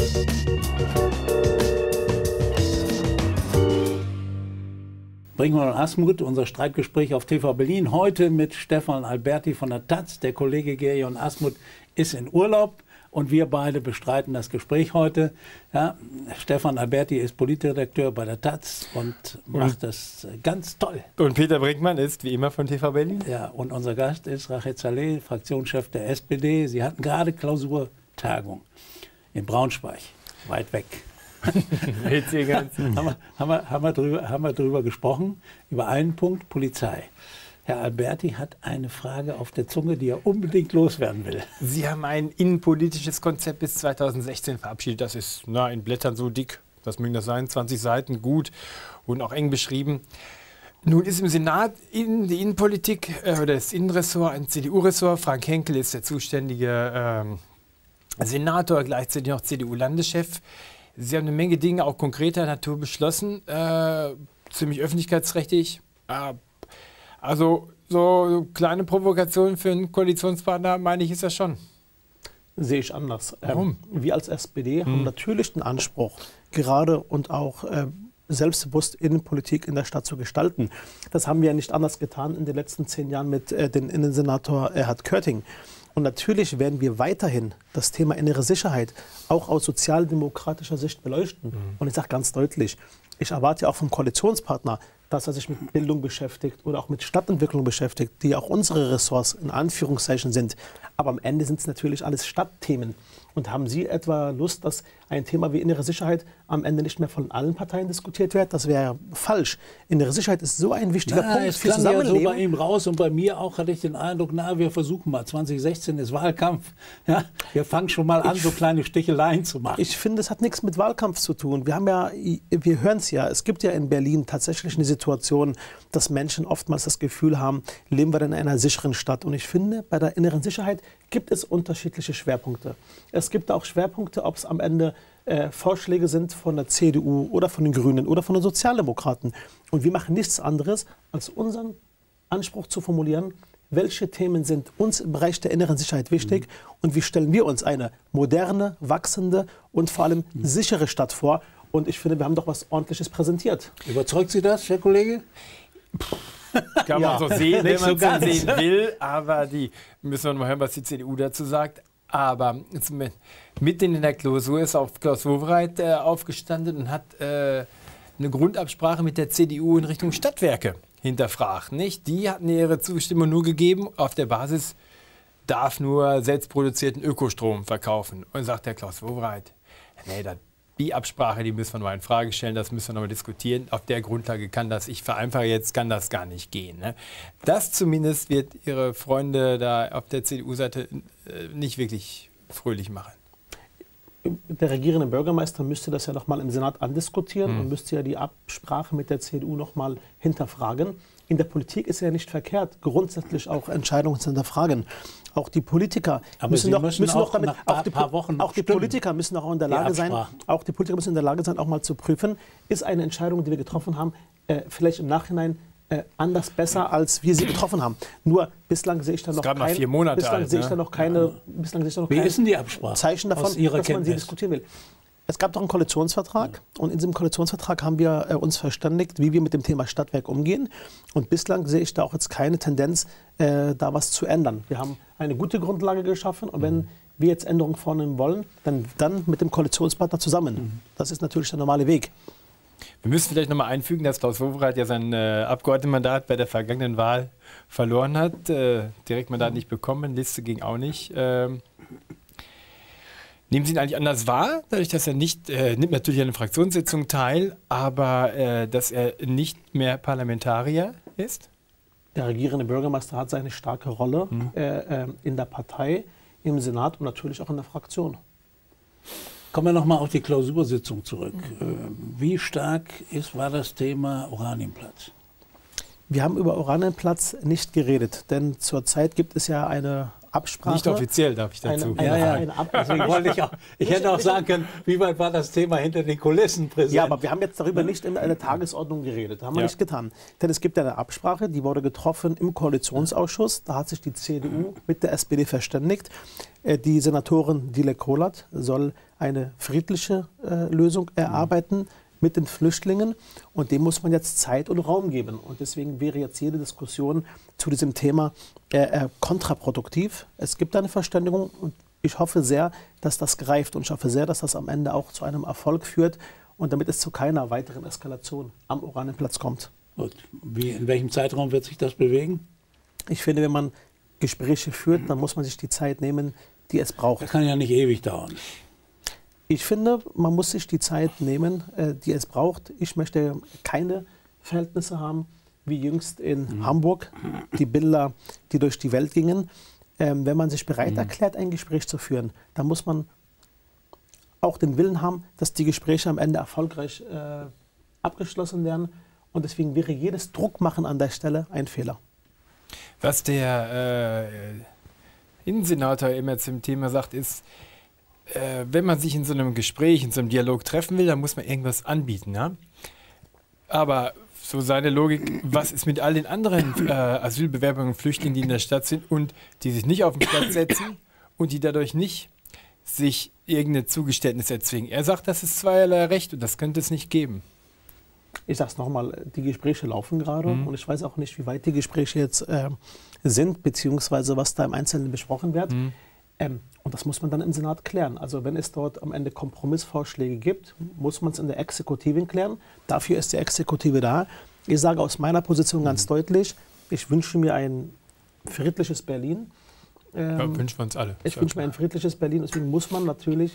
Brinkmann und Asmuth, unser Streitgespräch auf TV Berlin. Heute mit Stefan Alberti von der taz. Der Kollege Gerion Asmuth ist in Urlaub und wir beide bestreiten das Gespräch heute. Ja, Stefan Alberti ist Politredakteur bei der taz und macht das ganz toll. Und Peter Brinkmann ist wie immer von TV Berlin. Ja, und unser Gast ist Rached Saleh, Fraktionschef der SPD. Sie hatten gerade Klausurtagung in Braunschweig, weit weg. haben wir drüber gesprochen, über einen Punkt, Polizei. Herr Alberti hat eine Frage auf der Zunge, die er unbedingt loswerden will. Sie haben ein innenpolitisches Konzept bis 2016 verabschiedet. Das ist in Blättern so dick, was mögen das sein, 20 Seiten, gut und auch eng beschrieben. Nun ist im Senat die Innenpolitik oder das Innenressort ein CDU-Ressort. Frank Henkel ist der zuständige Senator, gleichzeitig noch CDU-Landeschef. Sie haben eine Menge Dinge auch konkreter Natur beschlossen, ziemlich öffentlichkeitsrechtlich. Also so kleine Provokationen für einen Koalitionspartner, meine ich, ist das schon. Sehe ich anders. Warum? Wir als SPD haben natürlich den Anspruch, gerade und auch selbstbewusst Innenpolitik in der Stadt zu gestalten. Das haben wir ja nicht anders getan in den letzten 10 Jahren mit dem Innensenator Erhard Körting. Und natürlich werden wir weiterhin das Thema innere Sicherheit auch aus sozialdemokratischer Sicht beleuchten. Und ich sage ganz deutlich, ich erwarte auch vom Koalitionspartner, dass er sich mit Bildung beschäftigt oder auch mit Stadtentwicklung beschäftigt, die auch unsere Ressorts in Anführungszeichen sind. Aber am Ende sind es natürlich alles Stadtthemen. Und haben Sie etwa Lust, dass ein Thema wie innere Sicherheit am Ende nicht mehr von allen Parteien diskutiert wird? Das wäre falsch. Innere Sicherheit ist so ein wichtiger Punkt für Zusammenleben. Ja so bei ihm raus und bei mir auch hatte ich den Eindruck, wir versuchen mal, 2016 ist Wahlkampf. Ja, wir fangen schon mal an, so kleine Sticheleien zu machen. Ich finde, es hat nichts mit Wahlkampf zu tun. Wir hören es ja, es gibt ja in Berlin tatsächlich eine Situation, dass Menschen oftmals das Gefühl haben, leben wir in einer sicheren Stadt. Und ich finde, bei der inneren Sicherheit gibt es unterschiedliche Schwerpunkte. Es gibt auch Schwerpunkte, ob es am Ende Vorschläge sind von der CDU oder von den Grünen oder von den Sozialdemokraten. Und wir machen nichts anderes, als unseren Anspruch zu formulieren, welche Themen sind uns im Bereich der inneren Sicherheit wichtig und wie stellen wir uns eine moderne, wachsende und vor allem sichere Stadt vor. Und ich finde, wir haben doch was Ordentliches präsentiert. Überzeugt Sie das, Herr Kollege? Kann man so sehen, wenn man es sehen will, aber müssen wir noch mal hören, was die CDU dazu sagt. Aber mitten in der Klausur ist auch Klaus Wowereit aufgestanden und hat eine Grundabsprache mit der CDU in Richtung Stadtwerke hinterfragt. Nicht? Die hatten ihre Zustimmung nur gegeben, auf der Basis darf nur selbstproduzierten Ökostrom verkaufen. Und sagt der Klaus Wowereit, nee, die Absprache, die müssen wir noch in Frage stellen, das müssen wir noch mal diskutieren. Auf der Grundlage kann das, ich vereinfache jetzt, kann das gar nicht gehen. Ne? Das zumindest wird Ihre Freunde da auf der CDU-Seite nicht wirklich fröhlich machen. Der regierende Bürgermeister müsste das ja noch mal im Senat andiskutieren und müsste ja die Absprache mit der CDU noch mal hinterfragen. In der Politik ist es ja nicht verkehrt, grundsätzlich auch Entscheidungen zu hinterfragen. Auch die Politiker müssen noch damit, auch die Politiker müssen auch in der Lage sein, auch mal zu prüfen, ist eine Entscheidung, die wir getroffen haben, vielleicht im Nachhinein anders besser, als wir sie getroffen haben. Nur bislang sehe ich da noch keine Zeichen davon, dass man sie diskutieren will. Es gab doch einen Koalitionsvertrag und in diesem Koalitionsvertrag haben wir uns verständigt, wie wir mit dem Thema Stadtwerk umgehen. Und bislang sehe ich da auch jetzt keine Tendenz, da was zu ändern. Wir haben eine gute Grundlage geschaffen und wenn wir jetzt Änderungen vornehmen wollen, dann mit dem Koalitionspartner zusammen. Das ist natürlich der normale Weg. Wir müssen vielleicht noch mal einfügen, dass Klaus Wowereit ja sein Abgeordnetenmandat bei der vergangenen Wahl verloren hat. Direktmandat nicht bekommen, Liste ging auch nicht. Nehmen Sie ihn eigentlich anders wahr, dadurch, dass er nimmt natürlich an den Fraktionssitzungen teil, aber dass er nicht mehr Parlamentarier ist? Der regierende Bürgermeister hat seine starke Rolle in der Partei, im Senat und natürlich auch in der Fraktion. Kommen wir noch mal auf die Klausursitzung zurück. Wie stark war das Thema Oranienplatz? Wir haben über Oranienplatz nicht geredet, denn zurzeit gibt es ja eine Absprache. Nicht offiziell, darf ich dazu. Ich hätte auch sagen können, wie weit war das Thema hinter den Kulissen präsent? Ja, aber wir haben jetzt darüber nicht in einer Tagesordnung geredet. Das haben wir nicht getan. Denn es gibt eine Absprache, die wurde getroffen im Koalitionsausschuss. Da hat sich die CDU mit der SPD verständigt. Die Senatorin Dile Kolat soll eine friedliche Lösung erarbeiten mit den Flüchtlingen. Und dem muss man jetzt Zeit und Raum geben. Und deswegen wäre jetzt jede Diskussion zu diesem Thema kontraproduktiv. Es gibt eine Verständigung und ich hoffe sehr, dass das greift. Und ich hoffe sehr, dass das am Ende auch zu einem Erfolg führt und damit es zu keiner weiteren Eskalation am Oranienplatz kommt. Gut. In welchem Zeitraum wird sich das bewegen? Ich finde, wenn man Gespräche führt, dann muss man sich die Zeit nehmen, die es braucht. Das kann ja nicht ewig dauern. Ich finde, man muss sich die Zeit nehmen, die es braucht. Ich möchte keine Verhältnisse haben, wie jüngst in Hamburg, die Bilder, die durch die Welt gingen. Wenn man sich bereit erklärt, ein Gespräch zu führen, dann muss man auch den Willen haben, dass die Gespräche am Ende erfolgreich abgeschlossen werden. Und deswegen wäre jedes Druckmachen an der Stelle ein Fehler. Was der Innensenator immer zum Thema sagt, ist, wenn man sich in so einem Gespräch, in so einem Dialog treffen will, dann muss man irgendwas anbieten. Ja? Aber so seine Logik, was ist mit all den anderen Asylbewerbern und Flüchtlingen, die in der Stadt sind und die sich nicht auf den Platz setzen und die dadurch nicht sich irgendeine Zugeständnis erzwingen? Er sagt, das ist zweierlei Recht und das könnte es nicht geben. Ich sage es nochmal, die Gespräche laufen gerade und ich weiß auch nicht, wie weit die Gespräche jetzt sind, beziehungsweise was da im Einzelnen besprochen wird. Und das muss man dann im Senat klären. Also wenn es dort am Ende Kompromissvorschläge gibt, muss man es in der Exekutive klären. Dafür ist die Exekutive da. Ich sage aus meiner Position ganz deutlich, ich wünsche mir ein friedliches Berlin. Wünschen wir uns alle. Ich wünsche mir ein friedliches Berlin. Deswegen muss man natürlich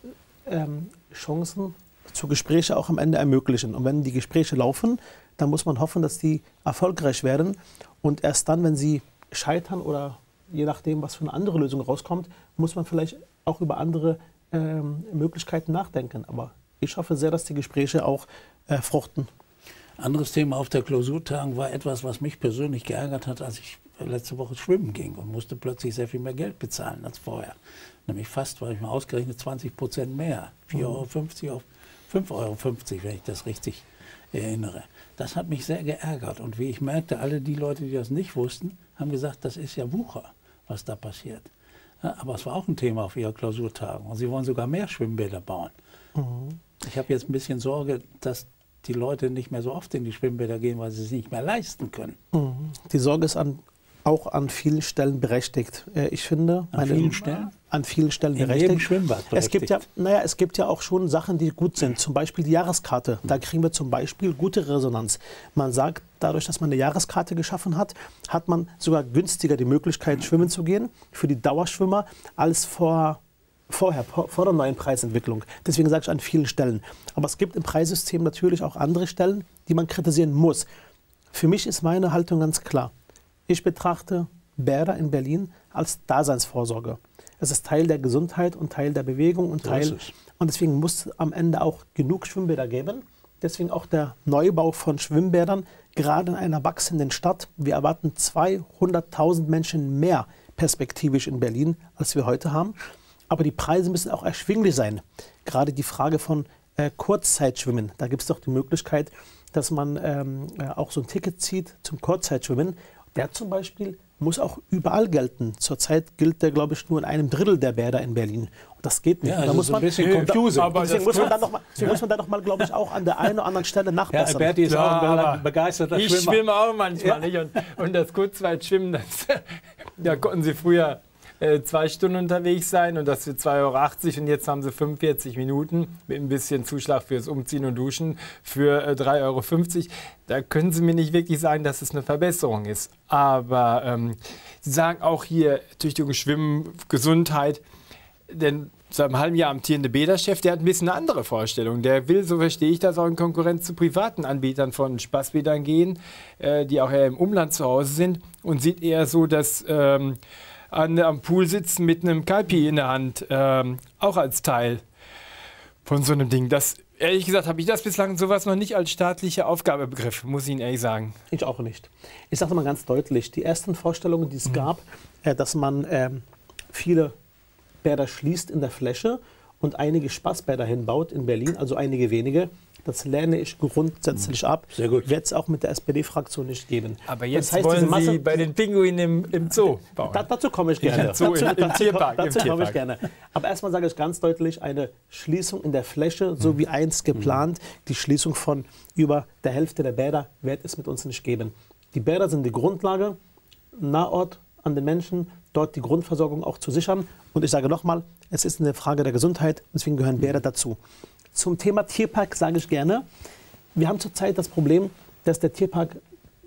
Chancen zu Gesprächen auch am Ende ermöglichen. Und wenn die Gespräche laufen, dann muss man hoffen, dass die erfolgreich werden. Und erst dann, wenn sie scheitern oder je nachdem, was für eine andere Lösung rauskommt, muss man vielleicht auch über andere Möglichkeiten nachdenken. Aber ich hoffe sehr, dass die Gespräche auch fruchten. Anderes Thema auf der Klausurtagung war etwas, was mich persönlich geärgert hat, als ich letzte Woche schwimmen ging und musste plötzlich sehr viel mehr Geld bezahlen als vorher. Nämlich fast, weil ich mal ausgerechnet 20% mehr. 4,50 € auf 5,50 €, wenn ich das richtig erinnere. Das hat mich sehr geärgert. Und wie ich merkte, alle die Leute, die das nicht wussten, haben gesagt, das ist ja Wucher, was da passiert. Ja, aber es war auch ein Thema auf ihrer Klausurtagung. Und sie wollen sogar mehr Schwimmbäder bauen. Ich habe jetzt ein bisschen Sorge, dass die Leute nicht mehr so oft in die Schwimmbäder gehen, weil sie es nicht mehr leisten können. Die Sorge ist auch an vielen Stellen berechtigt. Ich finde, an vielen Stellen? An vielen Stellen in berechtigt. Jedem Schwimmbad berechtigt. Es gibt ja auch schon Sachen, die gut sind. Zum Beispiel die Jahreskarte. Da kriegen wir zum Beispiel gute Resonanz. Man sagt, dadurch, dass man eine Jahreskarte geschaffen hat, hat man sogar günstiger die Möglichkeit, schwimmen zu gehen für die Dauerschwimmer als vor der neuen Preisentwicklung. Deswegen sage ich an vielen Stellen. Aber es gibt im Preissystem natürlich auch andere Stellen, die man kritisieren muss. Für mich ist meine Haltung ganz klar. Ich betrachte Bäder in Berlin als Daseinsvorsorge. Es ist Teil der Gesundheit und Teil der Bewegung und und deswegen muss es am Ende auch genug Schwimmbäder geben. Deswegen auch der Neubau von Schwimmbädern, gerade in einer wachsenden Stadt. Wir erwarten 200.000 Menschen mehr perspektivisch in Berlin, als wir heute haben. Aber die Preise müssen auch erschwinglich sein. Gerade die Frage von Kurzzeitschwimmen. Da gibt es doch die Möglichkeit, dass man auch so ein Ticket zieht zum Kurzzeitschwimmen. Der zum Beispiel muss auch überall gelten. Zurzeit gilt der, glaube ich, nur in einem Drittel der Bäder in Berlin. Und das geht nicht. Ja, da muss man ein bisschen confusing. Deswegen muss man da noch mal, glaube ich, auch an der einen oder anderen Stelle nachbessern. Ja, Alberti ist auch ein begeisterter Schwimmer. Ich schwimme auch manchmal nicht. Und das Kurzzeitschwimmen, da konnten Sie früher 2 Stunden unterwegs sein und das für 2,80 € und jetzt haben sie 45 Minuten mit ein bisschen Zuschlag fürs Umziehen und Duschen für 3,50 €. Da können Sie mir nicht wirklich sagen, dass es eine Verbesserung ist. Aber Sie sagen auch hier Tüchtigung, Schwimmen, Gesundheit, denn seit einem halben Jahr amtierende Bäderchef, der hat ein bisschen eine andere Vorstellung. Der will, so verstehe ich das, auch in Konkurrenz zu privaten Anbietern von Spaßbädern gehen, die auch eher im Umland zu Hause sind und sieht eher so, dass am Pool sitzen mit einem Kaipi in der Hand, auch als Teil von so einem Ding. Das, ehrlich gesagt, habe ich das bislang sowas noch nicht als staatliche Aufgabe begriffen, muss ich Ihnen ehrlich sagen. Ich auch nicht. Ich sage mal ganz deutlich, die ersten Vorstellungen, die es gab, dass man viele Bäder schließt in der Fläche und einige Spaßbäder hinbaut in Berlin, also einige wenige, das lehne ich grundsätzlich ab. Sehr gut. Wird es auch mit der SPD-Fraktion nicht geben. Aber jetzt das heißt, wollen diese Masse, Sie bei den Pinguinen im Zoo bauen. Dazu komme ich gerne. Im Tierpark. Dazu komme ich gerne. Aber erstmal sage ich ganz deutlich, eine Schließung in der Fläche, so wie einst geplant, die Schließung von über der Hälfte der Bäder wird es mit uns nicht geben. Die Bäder sind die Grundlage, Nahort an den Menschen, dort die Grundversorgung auch zu sichern. Und ich sage nochmal, es ist eine Frage der Gesundheit, deswegen gehören Bäder dazu. Zum Thema Tierpark sage ich gerne, wir haben zurzeit das Problem, dass der Tierpark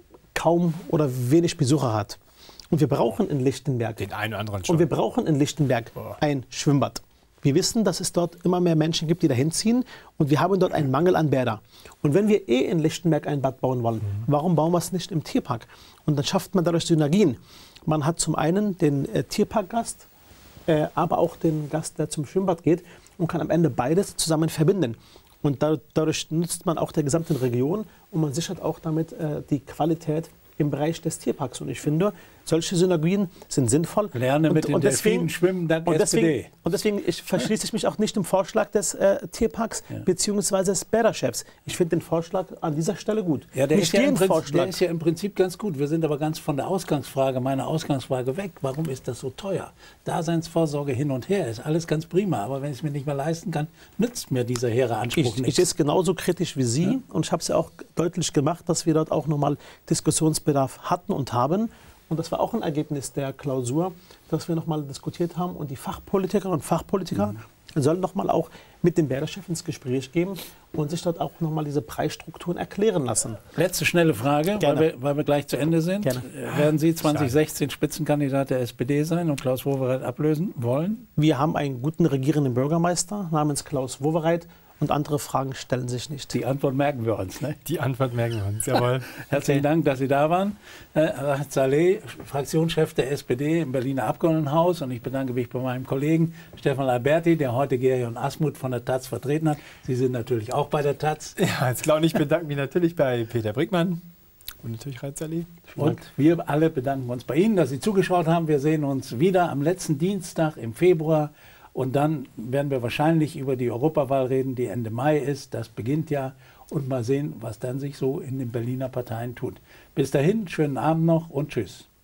kaum oder wenig Besucher hat. Und wir brauchen in Lichtenberg, Den einen oder anderen schon. und wir brauchen in Lichtenberg ein Schwimmbad. Wir wissen, dass es dort immer mehr Menschen gibt, die dahin ziehen, und wir haben dort einen Mangel an Bädern. Und wenn wir in Lichtenberg ein Bad bauen wollen, warum bauen wir es nicht im Tierpark? Und dann schafft man dadurch Synergien. Man hat zum einen den Tierparkgast, aber auch den Gast, der zum Schwimmbad geht, und kann am Ende beides zusammen verbinden. Und dadurch nutzt man auch der gesamten Region und man sichert auch damit die Qualität im Bereich des Tierparks. Und ich finde, solche Synergien sind sinnvoll. Lerne mit den Delfinen schwimmen, dank SPD. Und deswegen verschließe ich mich auch nicht dem Vorschlag des Tierparks bzw. des Bäderchefs. Ich finde den Vorschlag an dieser Stelle gut. Ja, der ist ja im Prinzip ganz gut. Wir sind aber ganz von der Ausgangsfrage, meiner Ausgangsfrage weg. Warum ist das so teuer? Daseinsvorsorge hin und her ist alles ganz prima. Aber wenn ich es mir nicht mehr leisten kann, nützt mir dieser hehre Anspruch nichts. Ich ist genauso kritisch wie Sie. Und ich habe es ja auch deutlich gemacht, dass wir dort auch nochmal Diskussionsbedarf hatten und haben. Und das war auch ein Ergebnis der Klausur, dass wir nochmal diskutiert haben. Und die Fachpolitikerinnen und Fachpolitiker sollen nochmal auch mit dem Bäderchef ins Gespräch gehen und sich dort auch nochmal diese Preisstrukturen erklären lassen. Letzte schnelle Frage, weil wir gleich zu Ende sind. Gerne. Werden Sie 2016 Spitzenkandidat der SPD sein und Klaus Wowereit ablösen wollen? Wir haben einen guten regierenden Bürgermeister namens Klaus Wowereit. Und andere Fragen stellen sich nicht. Die Antwort merken wir uns, ne? Die Antwort merken wir uns, jawohl. Herzlichen Dank, dass Sie da waren. Rahed Saleh, Fraktionschef der SPD im Berliner Abgeordnetenhaus. Und ich bedanke mich bei meinem Kollegen Stefan Alberti, der heute Gerion Asmuth von der taz vertreten hat. Sie sind natürlich auch bei der taz. Ja, jetzt glaube ich, bedanke mich natürlich bei Peter Brickmann und natürlich Rahed Saleh. Und wir alle bedanken uns bei Ihnen, dass Sie zugeschaut haben. Wir sehen uns wieder am letzten Dienstag im Februar. Und dann werden wir wahrscheinlich über die Europawahl reden, die Ende Mai ist. Das beginnt ja. Und mal sehen, was dann sich so in den Berliner Parteien tut. Bis dahin, schönen Abend noch und tschüss.